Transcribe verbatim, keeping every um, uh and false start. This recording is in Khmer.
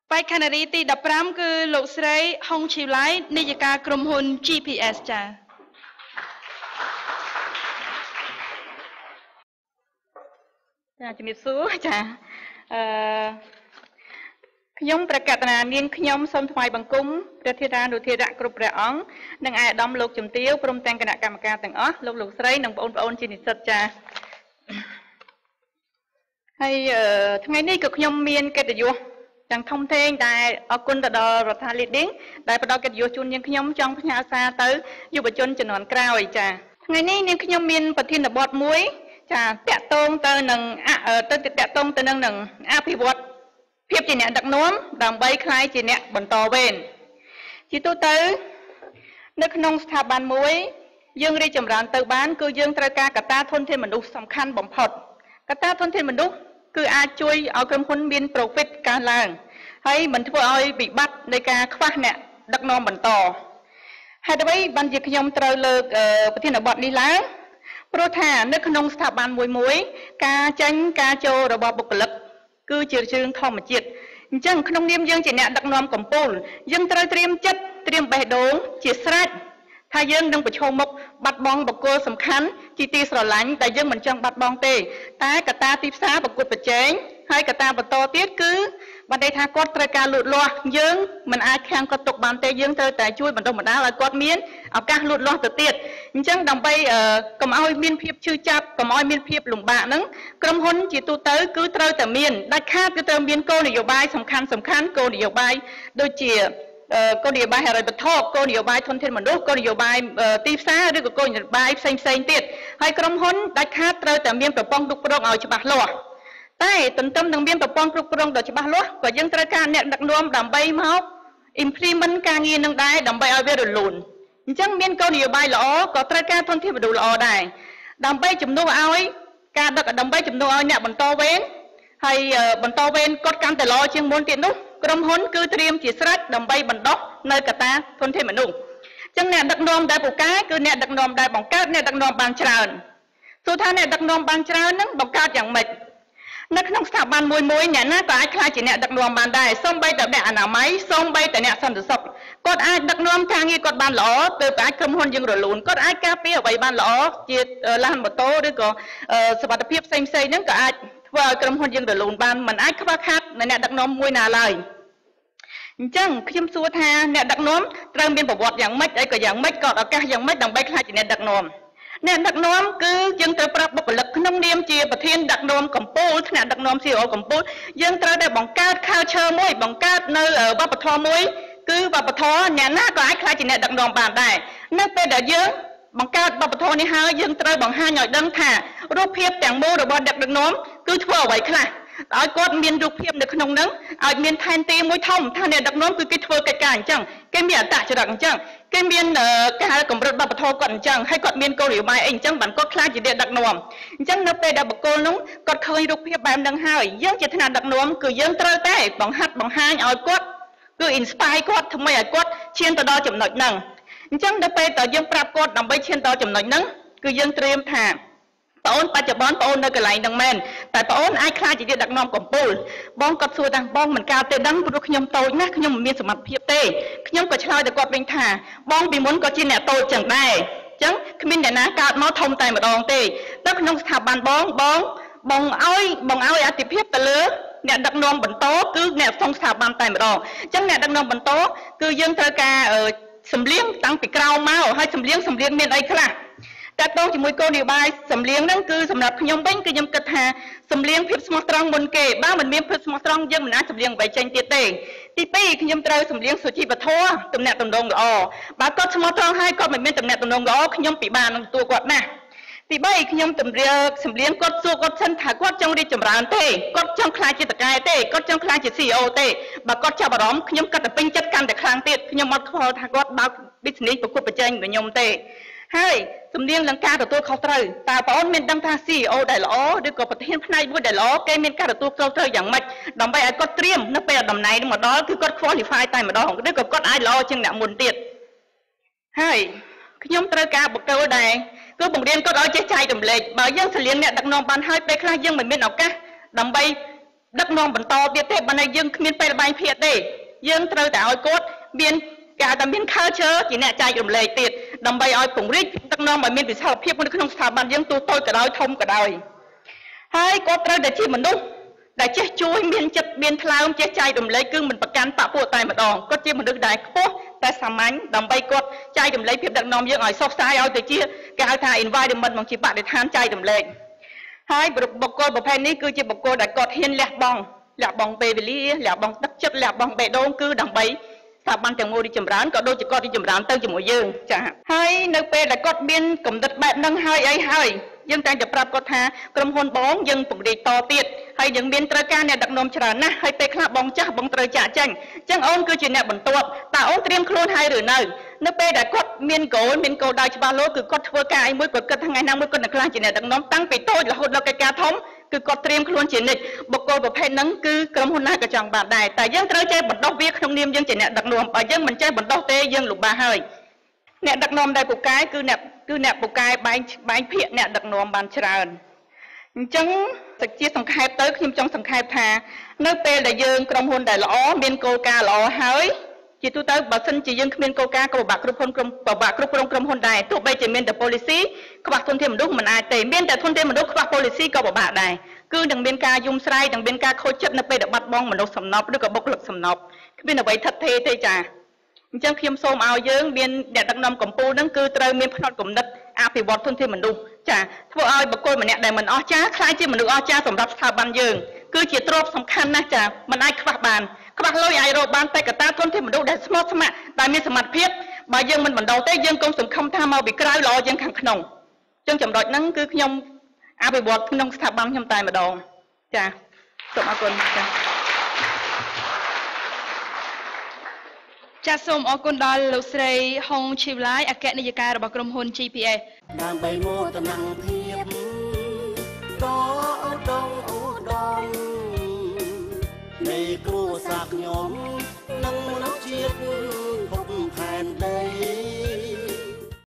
បេក្ខនារីទីដប់ប្រាំគឺលោកស្រីហុងឈីឡៃនាយិកាក្រុមហ៊ុន ជី ភី អេស ចា៎ចាជំរាបសួរចាអឺខ្ញុំប្រកាសនានាងខ្ញុំសូមថ្វាយបង្គំព្រះធេរានុធេរៈគ្រប់ព្រះអង្គនិងឯកឧត្តមលោកជំទាវព្រមទាំងគណៈកម្មការទាំងអស់លោកលោកស្រីនិងបងប្អូនជានិស្សិតចាហើយថ្ងៃនេះក៏ខ្ញុំមានកិត្តិយសទាំងធំធេងដែលអរគុណទៅដល់រដ្ឋាភិបាល Leading ដែលផ្ដល់កិត្តិយសជូនយើងខ្ញុំចង់ផ្ញើសារទៅយុវជនជំនាន់ក្រោយចាថ្ងៃនេះនាងខ្ញុំមានប្រធានបទមួយចាតាក់ទងទៅនឹងទៅតាក់ទងទៅនឹងនឹងអភិវឌ្ឍភាពជាអ្នកដឹកនាំដើម្បីក្លាយជាអ្នកបន្តវេនជាទូទៅនៅក្នុងស្ថាប័នមួយយើងរីកចម្រើនទៅបានគឺយើងត្រូវការកត្តាធនធានមនុស្សសំខាន់បំផុតកត្តាធនធានមនុស្សគឺអាចជួយឲ្យក្រុមហ៊ុនមាន profit កើនឡើងហើយមិនធ្វើឲ្យវិបត្តិនៃការខ្វះអ្នកដឹកនាំបន្តហេតុអ្វីបានជាខ្ញុំត្រូវលើកប្រធានបទនេះឡើងព្រោះថានៅក្នុងស្ថាប័នមួយមួយការចាញ់ការចូលរបស់បុគ្គលិកគឺជារឿងធម្មជាតិអញ្ចឹងក្នុងនាមយើងជាអ្នកដឹកនាំកម្ពុជាយើងត្រូវត្រៀមចិត្តត្រៀមបេះដូងជាស្រេចថាយើងនឹងប្រឈមមុខបាត់បង់បុគ្គលសំខាន់ជាទីស្រឡាញ់តែយើងមិនចង់បាត់បង់ទេតែកត្តាទីផ្សារប្រកួតប្រជែងហើយកត្តាបន្តទៀតគឺបានន័យថាគាត់ត្រូវការលូតលាស់យើងមិនអាចខាំងគាត់ទុកបានទេយើងត្រូវតែជួយបណ្ដុះបណ្ដាលឲ្យគាត់មានឱកាសលូតលាស់ទៅទៀតអញ្ចឹងដើម្បីកុំឲ្យមានភាពឈឺចាប់កុំឲ្យមានភាពលំបាកហ្នឹងក្រុមហ៊ុនជាទូទៅគឺត្រូវតែមានដាច់ខាតគឺត្រូវមានគោលនយោបាយសំខាន់សំខាន់គោលនយោបាយដូចជាគោលនយោបាយហិរញ្ញវត្ថុគោលនយោបាយធនធានមនុស្សគោលនយោបាយទីផ្សារឬក៏គោលនយោបាយផ្សេងផ្សេងទៀតហើយក្រុមហ៊ុនដាច់ខាតត្រូវតែមានប្រព័ន្ធគ្រប់គ្រងឲ្យច្បាស់លាស់តែទន្ទឹមនឹងមានប្រព័ន្ធគ្រប់គ្រងដ៏ច្បាស់លាស់ក៏យើងត្រូវការអ្នកដឹកនាំដើម្បីមក implement ការងារនឹងដែរដើម្បីឲ្យវារលូនអញ្ចឹងមានគោលនយោបាយល្អក៏ត្រូវការធនធានមនុស្សល្អដែរដើម្បីជំនួសឲ្យការដឹកដើម្បីជំនួសឲ្យអ្នកបន្តវេនហើយបន្តវេនគាត់កាន់តែល្អជាងមុនទៀតនោះក្រុមហ៊ុនគឺត្រៀមជាស្រេចដើម្បីបណ្ដុះនៅកត្តាធនធានមនុស្សអញ្ចឹងអ្នកដឹកនាំដែលពូកែគឺអ្នកដឹកនាំដែលបង្កើតអ្នកដឹកនាំបានច្រើនទោះថាអ្នកដឹកនាំបានច្រើនហ្នឹងបង្កើតយ៉ាងម៉េចនៅក្នុងស្ថាប័នមួយមួយអ្នកណាក៏អាចក្លាយជាអ្នកដឹកនាំបានដែរសូម្បីតែអ្នកអនាម័យសូម្បីតែអ្នកសន្តិសុខគាត់អាចដឹកនាំការងារគាត់បានល្អទើបអាចក្រុមហ៊ុនយើងរលូនគាត់អាចការពារអ្វីបានល្អជាឡានម៉ូតូឬក៏សុវត្ថិភាពផ្សេងផ្សេងហ្នឹងក៏អាចធ្វើឲ្យក្រុមហ៊ុនយើងរលូនបានមិនអាចខ្វះខាតអ្នកដឹកនាំមួយណាឡើយអញ្ចឹងខ្ញុំសួរថាអ្នកដឹកនាំត្រូវមានប្រវត្តិយ៉ាងម៉េចអីក៏យ៉ាងម៉េចក៏ឱកាសយ៉ាងម៉េចដើម្បីក្លាយជាអ្នកដឹកនាំអ្នកដឹកនាំគឺយើងត្រូវប្រាប់បុគ្គលិកក្នុងនាមជាប្រធានដឹកនាំកម្ពុជាថ្នាក់ដឹកនាំ ซี อี អូ កម្ពុជាយើងត្រូវតែបង្កើត culture មួយបង្កើតនៅវប្បធម៌មួយគឺវប្បធម៌អ្នកណាក៏អាចក្លាយជាអ្នកដឹកនាំបានដែរនៅពេលដែលយើងបង្កើតវប្បធម៌នេះហើយយើងត្រូវបង្ហាញឲ្យដឹងថារូបភាពទាំងមូលរបស់អ្នកដឹកនាំគឺធ្វើអ្វីខ្លះឲ្យគាត់មានរូបភាពនៅក្នុងហ្នឹងឲ្យមានផែនទីមួយធំថាអ្នកដឹកនាំគឺគេធ្វើកិច្ចការអញ្ចឹងគេមានអត្តចរិតអញ្ចឹងគេមានការកម្រិតវប្បធម៌គាត់អញ្ចឹងហើយគាត់មានគោលនយោបាយអីអញ្ចឹងបានគាត់ខ្លាចជាអ្នកដឹកនាំអញ្ចឹងនៅពេលដែលបុគ្គលនោះគាត់ឃើញរូបភាពបែបហ្នឹងហើយយើងជាថ្នាក់ដឹកនាំគឺយើងត្រូវតែបង្ហាត់បង្ហាញឲ្យគាត់គឺ inspire គាត់ធ្វើឲ្យគាត់ឈានទៅដល់ចំណុចហ្នឹងអញ្ចឹងដល់ពេលតើយើងប្រាប់គាត់ដើម្បីឈានដល់ចំណុចហ្នឹងគឺយើងត្រៀមថាបងអូនបច្ចុប្បន្នបងអូននៅកន្លែងហ្នឹងមែនតែបងអូនអាចខ្លាចជាអ្នកដឹកនាំកម្ពុជាបងគាត់សួរថាបងមិនកើតទេដឹងព្រោះខ្ញុំតូចណាស់ខ្ញុំមិនមានសមត្ថភាពទេខ្ញុំក៏ឆ្លើយទៅគាត់វិញថាបងពីមុនក៏ជាអ្នកតូចចឹងដែរអញ្ចឹងគ្មានអ្នកណាកើតមកធំតែម្ដងទេនៅក្នុងស្ថាប័នបងបងបងឲ្យបងឲ្យអាទិភាពទៅលើអ្នកដឹកនាំបន្តគឺអ្នកក្នុងស្ថាប័នតែម្ដងអញ្ចឹងអ្នកដឹកនាំបន្តគឺយើងត្រូវការសម្លៀងតាំងពីក្រោមមកហើយសម្លៀងសម្លៀងមានអីខ្លះតើតោះជាមួយគោលនយោបាយសម្លៀងហ្នឹងគឺសម្រាប់ខ្ញុំវិញគឺខ្ញុំគិតថាសម្លៀងភាពស្មោះត្រង់មុនគេបើមិនមានភាពស្មោះត្រង់យើងមិនអាចសម្លៀងអ្វីចេញទៀតទេទីពីរខ្ញុំត្រូវសម្លៀងសុជីវធម៌ទំនាក់ទំនងល្អបើគាត់ស្មោះត្រង់ហើយគាត់មិនមានទំនាក់ទំនងល្អខ្ញុំពិបាកនឹងទទួលគាត់ណាស់ទីបីខ្ញុំតម្រៀបសម្លៀងគាត់សួរគាត់សិនថាគាត់ចង់រីកចម្រើនទេគាត់ចង់ខ្លាចជាតកែទេគាត់ចង់ខ្លាចជា ซี อี អូ ទេបើគាត់ចាប់អារម្មណ៍ខ្ញុំគាត់តែពេញចិត្តកាន់តែខ្លាំងទៀតខ្ញុំអត់ខ្វល់ថាគាត់បើក business ប្រកួតប្រជែងvớiខ្ញុំទេហើយសំនៀងនឹងការទទួលខុសត្រូវតើបងអូនមានដឹងថា ซี อี អូ ដែលល្អឬក៏ប្រធានផ្នែកមួយដែលល្អគេមានការទទួលខុសត្រូវយ៉ាងម៉េចដើម្បីឲ្យគាត់ត្រៀមនៅពេលតំណែងនឹងមកដល់គឺគាត់ qualify តែម្ដងឬក៏គាត់អាចល្អជាងអ្នកមុនទៀតហើយខ្ញុំត្រូវការបុគ្គលដែរគឺបង្រៀនគាត់ឲ្យចេះចែករំលែកបើយើងសលៀងអ្នកដឹកនាំបានហើយពេលខ្លះយើងមិនមានឱកាសដើម្បីដឹកនាំបន្តទៀតទេបើយើងគ្មានពេលបែងភាគទេយើងត្រូវតែឲ្យគាត់មានគេថាមាន culture ជាអ្នកចែករំលែកទៀតដើម្បីឲ្យពង្រីកដឹកនាំឲ្យមានវិសាលភាពនៅក្នុងស្ថាប័នយើងទូទៅក៏ដោយធំក៏ដោយហើយគាត់ត្រូវតែជាមនុស្សដែលចេះជួយមានចិត្តមានថ្លើមចេះចែករំលែកគឺមិនប្រកាន់បពុតែម្ដងគាត់ជាមនុស្សដែលខ្ពស់តែសាមញ្ញដើម្បីគាត់ចែករំលែកភាពដឹកនាំយើងឲ្យសុខសាយឲ្យទៅជាគេហៅថា environment មកជាបរិស្ថានចែករំលែកហើយបុគ្គលប្រភេទនេះគឺជាបុគ្គលដែលគាត់ហ៊ានលះបង់លះបង់ពេលវេលាលះបង់ទឹកចិត្តលះបង់បេះដូងគឺដើម្បីស្ថាប័នទាំងមូលរីចម្រើនក៏ដូចជាគាត់រីចម្រើនទៅជាមួយយើងចា៎ហើយនៅពេលដែលគាត់មានគំនិតបែបហ្នឹងហើយអីហើយយើងតែងតែប្រាប់គាត់ថាក្រុមហ៊ុនបងយើងពង្រីកតទៀតហើយយើងមានត្រូវការអ្នកដឹកនាំច្រើនណាស់ហើយពេលខ្លះបងចាស់បងត្រូវចាក់ចេញអញ្ចឹងអូនគឺជាអ្នកបន្ទាប់តើអូនត្រៀមខ្លួនហើយឬនៅនៅពេលដែលគាត់មានគោលមានគោលដៅច្បាស់លាស់គឺគាត់ធ្វើការអីមួយគាត់គិតថ្ងៃណាមួយគាត់នឹងខ្លាចជាអ្នកដឹកនាំតាំងពីតូចរហូតដល់កិច្ចការធំគឺគាត់ត្រៀមខ្លួនជានិច្ចបុគ្គលប្រភេទហ្នឹងគឺក្រុមហ៊ុនណាក៏ចង់បានដែរតែយើងត្រូវចេះបណ្ដុះវាក្នុងនាមយើងជាអ្នកដឹកនាំបើយើងមិនចេះបណ្ដុះទេយើងលំបាកហើយអ្នកដឹកនាំដែលពូកែគឺអ្នកគឺអ្នកពូកែបែងបែងភាគអ្នកដឹកនាំបានច្រើនអញ្ចឹងជាសង្ខេបទៅខ្ញុំចង់សង្ខេបថានៅពេលដែលយើងក្រុមហ៊ុនដែលល្អមានគោលការណ៍ល្អហើយជាទូទៅបើសិនជាយើងគ្មានគោលការណ៍ក៏ពិបាកគ្រប់គ្រងក្រុមពិបាកគ្រប់គ្រងក្រុមហ៊ុនដែរទោះបីជាមានតែ policy ខ្វះធនធានមនុស្សមិនអាចទេមានតែធនធានមនុស្សខ្វះ policy ក៏ពិបាកដែរគឺនឹងមានការយំស្រែកនឹងមានការខូចចិត្តនៅពេលដែលបាត់បង់មនុស្សសំណប់ឬក៏បុគ្គលិកសំណប់គ្មានអ្វីថិតថេរទេចាអញ្ចឹងខ្ញុំសូមឲ្យយើងមានអ្នកដឹកនាំកម្ពុជានឹងគឺត្រូវមានផ្នត់គំនិតអភិវឌ្ឍធនធានមនុស្សចាធ្វើឲ្យបុគ្គលម្នាក់ដែលមិនអស្ចារ្យខ្លាចជាមនុស្សអស្ចារ្យសម្រាប់ស្ថាប័នយើងគឺជាទ្រព្យសំខាន់ណាស់ចាមិនអាចខ្វះបានខ្វះលុយអាចរកបានតែកត្តាធនធានមនុស្សដែលស្មោះស្ម័គ្រដែលមានសមត្ថភាពបើយើងមិនបណ្ដុះទេយើងកុំសង្ឃឹមថាមកពីក្រៅល្អជាងខាងក្នុងអញ្ចឹងចំណុចហ្នឹងគឺខ្ញុំអភិវឌ្ឍក្នុងស្ថាប័នខ្ញុំតែម្ដងចាសូមអរគុណចាចាសសូមអរគុណដល់លោកស្រីហុងឈីវឡាយអគ្គនាយិការបស់ក្រុមហ៊ុន ជី พี เอสដើម្បីមោទនភាព